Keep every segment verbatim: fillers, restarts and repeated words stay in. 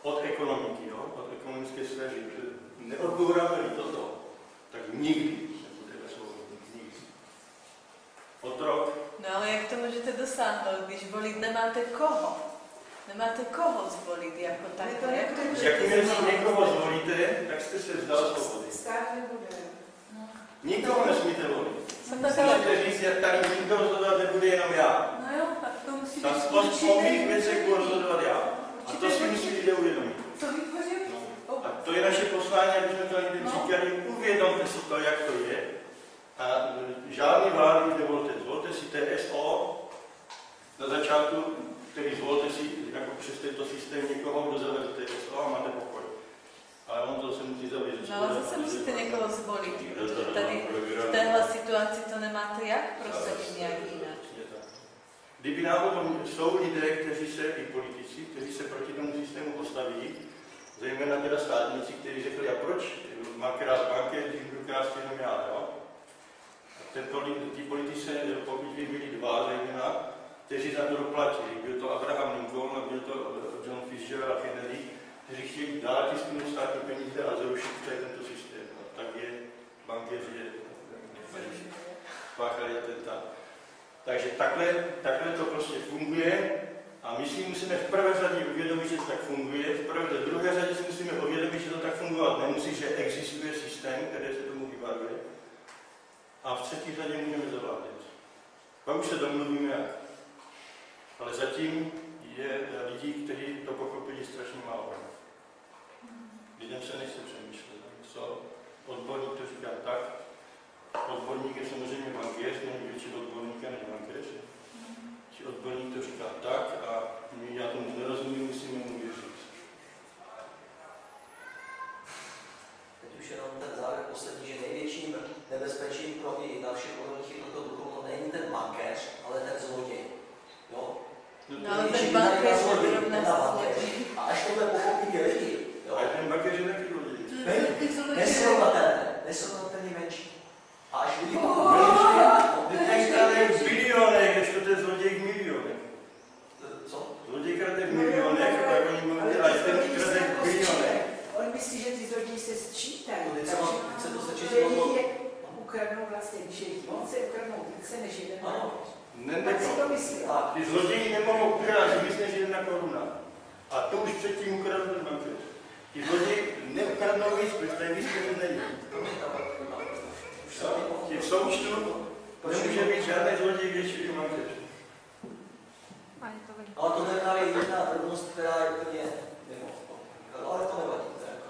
od ekonomiky, jo? Od ekonomické sféry. Neodbouráme-li toto, tak nikdy nebudeme svobodní. Nikdy. Otrok. No ale jak to můžete dosáhnout, když volit nemáte koho? Nemáte koho zvolit jako takhle. Jak to můžete Jakmile si někoho zvolíte, tak jste se vzdal svobody. No. Nikoho nesmíte volit. Musíte říct, že tady nikdo rozhodovat nebude jenom já. No jo, tak to musíte o mých věcech budu rozhodovat já. A to si musí lidé uvědomit. To vytvořil? No. A to je naše poslání, aby jsme to lidem říkali, uvědomte si to, jak to je. A žádný vlády už nevolte. Zvolte si T S O na začátku, který zvolte si jako přes tento systém někoho, kdo zavede T S O a máte pokoj. Ale on to se musí zavěřit. No ale zase musíte někoho zvolit, protože tady v téhle situaci to nemáte jak prosadit nějak jinak. Kdyby náhodou jsou lidé, kteří se, i politici, kteří se proti tomu systému postaví, zejména teda státníci, kteří řekli, a proč má krást banky, když budu krást jenom já, jo? Tento, ti politici, pokud by byli dva, zejména, kteří za to doplatili. Byl to Abraham Lincoln a byl to John Fitzgerald a Kennedy, kteří chtěli dát tisknout státní peníze a zrušit tady tento systém. A tak je bankéři páchali atentát. Takže takhle, takhle to prostě funguje a my si musíme v prvé řadě uvědomit, že to tak funguje, v prvé v druhé řadě si musíme uvědomit, že to tak fungovat nemusí, že existuje systém, který se tomu vyvaruje a v třetí řadě můžeme zavládat. Pak už se domluvíme jak. Ale zatím je lidí, kteří to pochopili strašně málo. Lidem se nechce přemýšlet. Co odborník to říká tak, odborník je samozřejmě bankéř, není větší odborníka než bankéř. Či odborník to říká tak a my, já tomu nerozumím, musíme mu věřit. Teď už jenom ten závěr poslední, že největším nebezpečím pro i dalších odborníky toto duchu není ten bankéř, ale ten zloděj. Jo? No ale ten bankéř je vyrovná zloděj. A až tohle pochopí ty lidi, jo? Ale ten bankéř je taky zloděj. Nesrovnatelné, nesrovnatelně menší. A až lidi Ten v milionech, než to ten zloděj v milionech. Co? Zloděj krade v milionech, tak oni mluví, ale ten krade v milionech. On myslí, že ty zloději se sčítají. Takže chce to sečíst lidi ukradnou vlastně, když je jich více, ukradnou více než jeden bankéř. Ne, Tak si to myslí. Ty zloději nemohou ukrást víc než jedna koruna. A to už předtím ukradl ten bankéř. Ti zloději neukradnou víc, protože to je víc peněz není. Ti v součtu nemůže být žádný zloděj větší než bankéř. Ale to je právě jedna drobnost, která je úplně mimo. Ale to nevadí.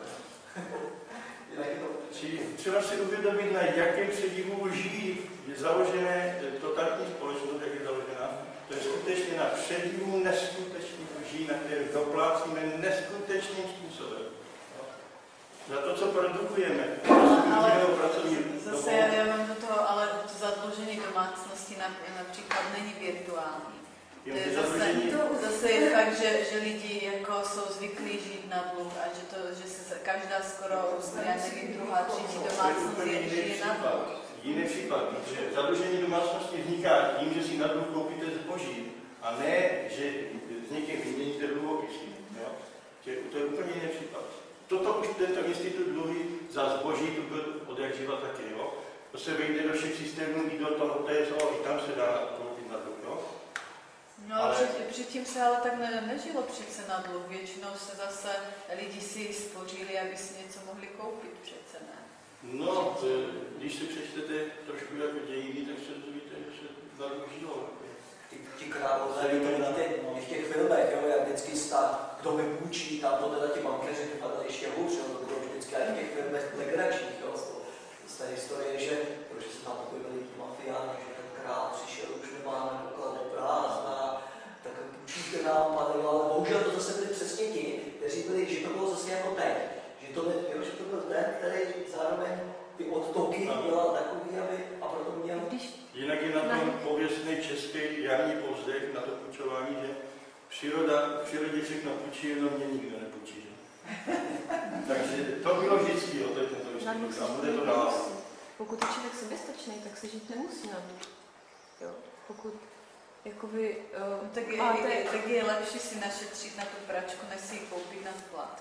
Třeba si uvědomit, na jakém předivu lží je založené totalitní společnost, jak je založená. To je skutečně na předivu neskutečných lží, na které doplácíme neskutečným způsobem. Za to, co produkujeme, ale zase já, já mám do toho, ale to zadlužení domácnosti například není virtuální. To je zase, zase je fakt, že, že lidi jako jsou zvyklí žít na dluh a že, to, že se každá skoro, já nevím, druhá, třetí domácnost je, žije na dluh. Jiný případ, protože zadlužení domácnosti vzniká tím, že si na dluh koupíte zboží a ne, že s někým vyměníte dluhopisy. To je úplně jiný případ. Toto už tento institut dluhy za zboží tu byl od jak živa taky, jo. To se vejde do všech systémů, i do toho T S O, i tam se dá koupit na dluh, jo. No ale před, předtím se ale tak ne, nežilo přece na dluh. Většinou se zase lidi si spořili, aby si něco mohli koupit přece, ne? No, když si přečtete trošku jako dějiny, tak se dozvíte, že se na dluh žilo. Ti králové, vy to vidíte v těch filmech, jo, jak vždycky stát, kdo mi půjčí, tam to teda ti bankéři vypadali ještě hůř, jo, to bylo vždycky i v těch filmech legračních, jo, z té historie, že, protože se tam pojevili ti mafiáni, že ten král přišel, už nemá na doklady prázdná, tak půjčíte nám, pane, ale bohužel to zase byli přesně ti, kteří byli, že to bylo zase jako teď, že to, jo, že to byl ten, který zároveň ty odtoky dělal takový, aby, a proto měl... Jinak je na tom pověstný český jarní povzdech na to půjčování, že příroda, v přírodě všechno půjčí, jenom mě nikdo nepůjčí. Takže to bylo vždycky, jo, to je tento institut a bude to dál. Pokud je člověk soběstačný, tak se žít nemusí na dluh. Jo, pokud jakoby... Uh, tak, je, máte... je, tak je lepší si našetřit na tu pračku, než si ji koupit na splát.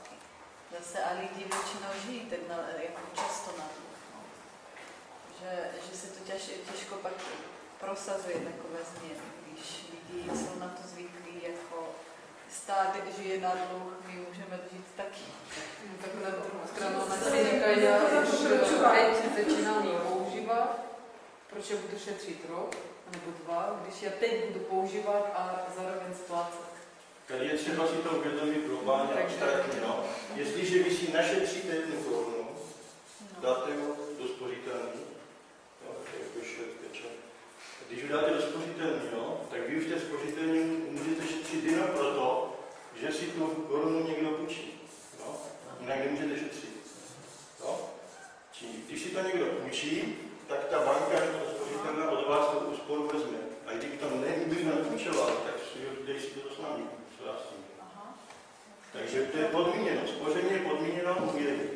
zase a lidi většinou žijí tak na, jako často na to. No. Že, že se to těž, těžko pak prosazuje takové změny, když lidi jsou na to zvyklí, jako stát žije na dluh, my můžeme žít taky. No, tak na druhou stranu ona si říkají, že teď začínám ji používat, proč já budu šetřit rok nebo dva, když já teď budu používat a zároveň splácet. Tady je třeba si to uvědomit globálně a abstraktně. No. Jestliže vy si našetříte jednu korunu, dáte ho do spořitelný, no, jako švedkeče. Když ho dáte do spořitelný, no, tak vy už té spořitelný můžete šetřit jenom proto, že si tu korunu někdo půjčí. No. Jinak nemůžete šetřit. No. Či, když si to někdo půjčí, tak ta banka nebo spořitelná od vás to úsporu vezme. A kdyby to nikdy nepůjčoval, tak si dej si to s námi. Takže to je podmíněno. Spoření je podmíněno úvěry.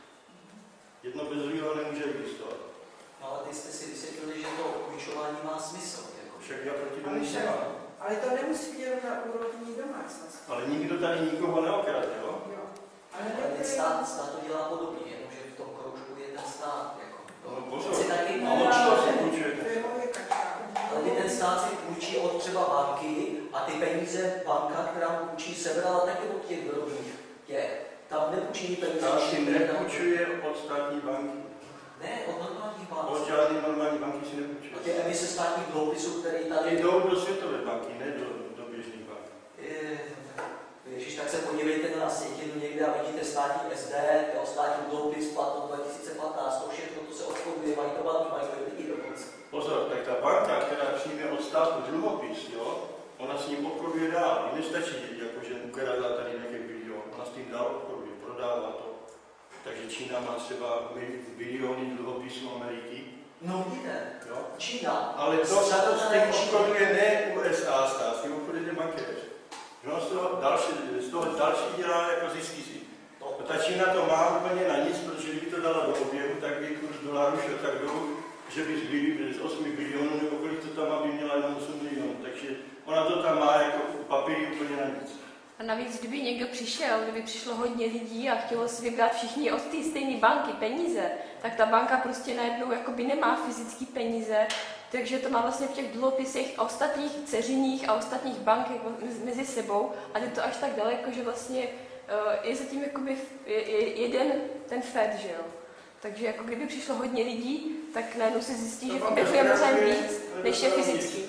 Jedno bez druhého nemůže existovat. No ale ty jste si vysvětlili, že to půjčování má smysl. Jako. Však já proti tomu Ale, však, nemám. ale to nemusí být jenom na úrovni domácnosti. Ale nikdo tady nikoho neokrade, jo? Jo. Ale Ale ten některé- stát, stát to dělá podobně, jenomže v tom kroužku je ten stát. Jako. No pozor. Si taky A od čeho si půjčujete? To je moje kačka. Ale ty ten stát si půjčí od třeba banky a ty peníze banka, která mu půjčí, sebrala taky od těch drobných těch. Tam nepůjčí peníze. Stát si nepůjčuje od státní banky. Ne, od normálních bank. Od žádné normální banky si nepůjčuje. Od těch emise státních dluhopisů, které tady... Jdou do světové banky, ne do, do běžných bank. Je, Ježíš, tak se podívejte na sjetinu někde a vidíte státní S D, jo, státní dluhopis, platnost dva tisíce patnáct, to všechno, to se odchoduje, mají to banky, mají to lidi dokonce. Pozor, tak ta banka, která přijme od státu dluhopis, jo, ona s ním obchoduje dál. I nestačí, jakože ukradla tady nějaký bilion, ona s tím dál obchoduje, prodává to. Takže Čína má třeba biliony dluhopisů Ameriky. No vidíte, Jo? Čína. Ale to s tím obchoduje ne U S A stát, s tím obchoduje bankéř. No, z toho další, z toho další dělá jako zisky si. A ta Čína to má úplně na nic, protože kdyby to dala do oběhu, tak by kurz dolarů šel tak dolů, že by zbyli z osmi bilionů, nebo kolik to tam má, by měla jenom osm milionů. Takže ona to tam má jako papíry úplně na nic. A navíc, kdyby někdo přišel, kdyby přišlo hodně lidí a chtělo si vybrat všichni od té stejné banky peníze, tak ta banka prostě najednou jakoby nemá fyzické peníze, takže to má vlastně v těch dluhopisech ostatních dceřiních a ostatních bank mezi sebou a je to až tak daleko, že vlastně je zatím jakoby jeden ten Fed, že jo. Takže jako kdyby přišlo hodně lidí, tak najednou se zjistí, že je mnohem víc, než je fyzický.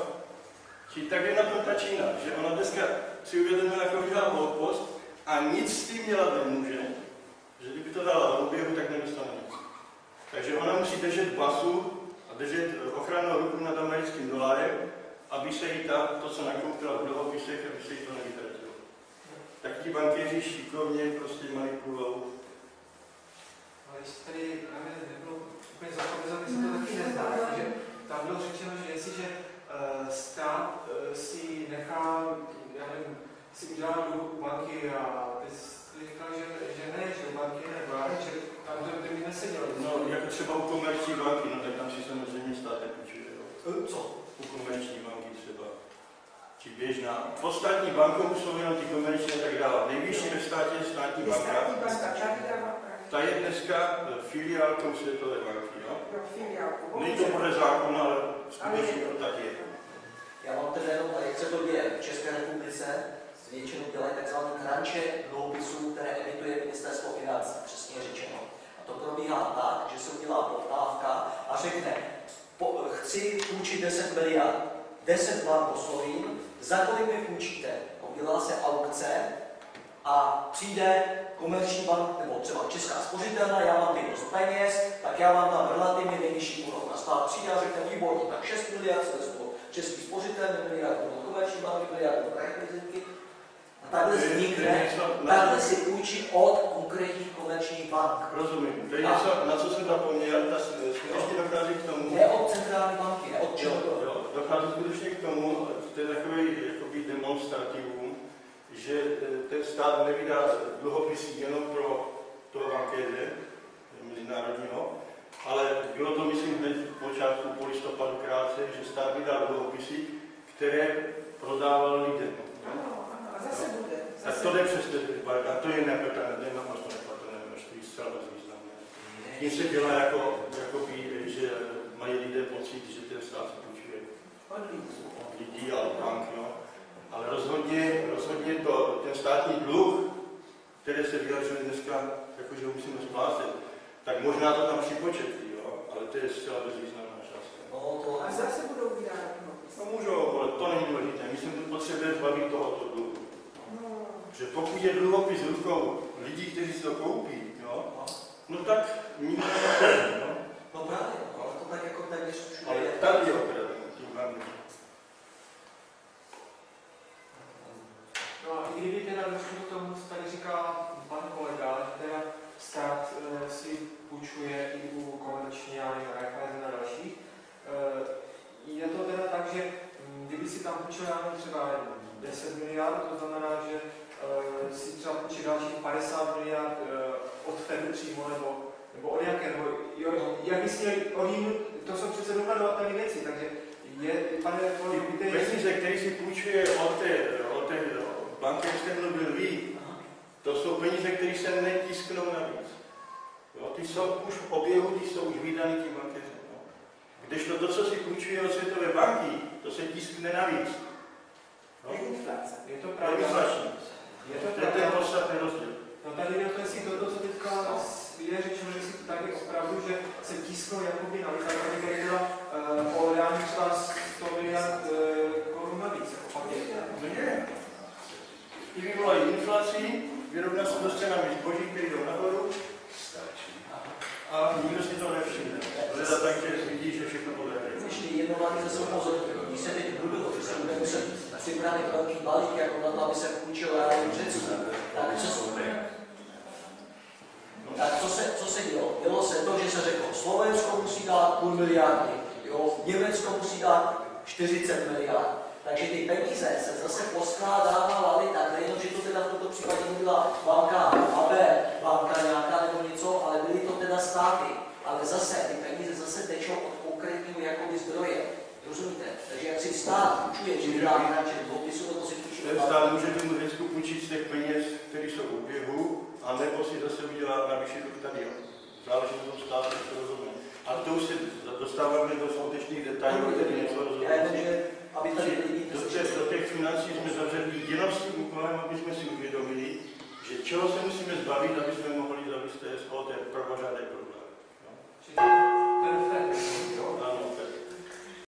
Či tak je na tom ta Čína, že ona dneska si uvědomila, jako udělá post a nic s tím dělat nemůže, že kdyby to dala do oběhu, tak nedostane nic. Takže ona musí držet basu a držet ochrannou ruku nad americkým dolarem, aby se jí ta, to, co nakoupila v dluhopisech, aby se jí to nevytratilo. Tak ti bankéři šikovně prostě manipulují. Ale jestli tady právě nebylo úplně zapovězeno, se to taky nezdá, že tam bylo řečeno, že jestliže uh, stát uh, si nechá, já nevím, si udělá dluh u banky a ty jsi říkal, že, že ne, že u banky ne, že tam to by nesedělo. No, jako třeba u komerční banky, no tak tam si samozřejmě stát nepůjčuje. Co? U komerční banky třeba. Či běžná. Ostatní bankou jsou jenom ty komerční a tak dále. Nejvyšší ve státě je státní Je banka. státní banka, ta vydává právě. Ta je dneska filiálkou Světové banky, jo? Pro filiálku. Není to podle zákona, ale skutečně to tak je. Já mám teda jenom, jak se to děje v České republice, většinou dělají takzvané tranče dluhopisů, které emituje ministerstvo financí, přesně řečeno. A to probíhá tak, že se udělá poptávka a řekne, po, chci půjčit deset miliard, deset vám oslovím, za kolik mi půjčíte? Udělá se aukce a přijde komerční bank, nebo třeba Česká spořitelna, já mám ty dost peněz, tak já mám tam relativně nejvyšší úrok. A stát přijde a řekne, výborně, tak šest miliard se vezmu Český spořitelný, miliard do komerční banky, miliard do reprezenty. A takhle vznikne, takhle si půjčí od konkrétních komerčních bank. Rozumím. To je něco, na co jsem zapomněl, ta skutečně dochází k tomu. Ne od centrální banky, ne od čeho. Dochází skutečně k tomu, to je takový jakoby demonstrativum, že ten stát nevydá dluhopisy jenom pro toho bankéře mezinárodního, ale bylo to, myslím, hned v počátku po listopadu krátce, že stát vydal dluhopisy, které prodával lidem. Ano, ano, a zase bude. Tak to jde přes ten bank, a to je nepřekázané, to je naprosto nepřekázané. tím se dělá jako, jako by, že mají lidé pocit, že ten stát se půjčuje od lidí a od bank, no. Ale rozhodně, rozhodně to, ten státní dluh, který se vyjadřuje dneska, jakože musíme splácet, tak možná to tam připočetli, jo, ale to je zcela bezvýznamná částka. No, to... A zase budou vydávat dluhopisy. No můžou, ale to není důležité. My se potřebujeme zbavit tohoto dluhu. No. Že pokud je dluhopis v rukou lidí, kteří si to koupí, jo, no tak nikdo nebude, no. No právě, ale to tak jako téměř všude Ale je. tady je opravdu tím hlavním. No a i kdyby teda došlo k tomu, co tady říká pan kolega, že teda stát e, si půjčuje i u komerčních Raiffeisen a dalších, e, je to teda tak, že m, kdyby si tam půjčil třeba deset miliard, to znamená, že e, si třeba půjčí dalších padesát miliard e, od Fedu přímo, nebo, nebo od jaké, nebo jo, jak bys měl odjímnout, to jsou přece dokladovatelné věci, takže je, pane Ty peníze, které si půjčuje od té, od té banky, jak jste mluvil vy, to jsou peníze, které se netisknou navíc. Jo, ty jsou už v oběhu, ty jsou už vydány tím bankéřem. No. Kdežto to, co si půjčuje od Světové banky, to se tiskne navíc. No. Je inflace. je to To je pravda. inflační. Je to To je ten pravda. podstatný rozdíl. No tady je to, jestli toto, co teďka je řečeno, že si to tady opravdu, že se tisknou jakoby navíc, ale tady tady byla uh, o reálně třeba sto miliard uh, korun navíc, jako fakt je. No je. Ty vyvolají inflaci, vyrovná se to s cenami zboží, které jdou nahoru a nikdo si to nevšimne. Leda tak, že vidí, že všechno podehne. Ještě jednou na to se upozorňuji. Když se teď budu, to se bude muset připravit velký balík, jako na to, aby se půjčil reálně v Řecku. Tak co, tak co se, co se dělo? Dělo se to, že se řeklo, Slovensko musí dát půl miliardy, jo, Německo musí dát čtyřicet miliard. Takže ty peníze se zase poskládávaly tak, nejenom, že to teda v tomto případě nebyla banka A B, banka nějaká nebo něco, ale byly to teda státy. Ale zase ty peníze zase tečou od konkrétního jakoby zdroje. Rozumíte? Takže jak si stát půjčuje, že vydá hráče dluhopisu, nebo si půjčuje. Ten stát může tomu Řecku půjčit z těch peněz, které jsou v oběhu, a nebo si zase udělá navýšit stadion. Záleží na tom státu, jak to rozhodne. A to už se dostáváme do skutečných detailů, které něco rozhodne. Aby tady lidi Do těch, do těch financí jsme zavřeli jenom s tím úkolem, aby jsme si uvědomili, že čeho se musíme zbavit, aby jsme mohli zavést z toho ten prvořádek problém.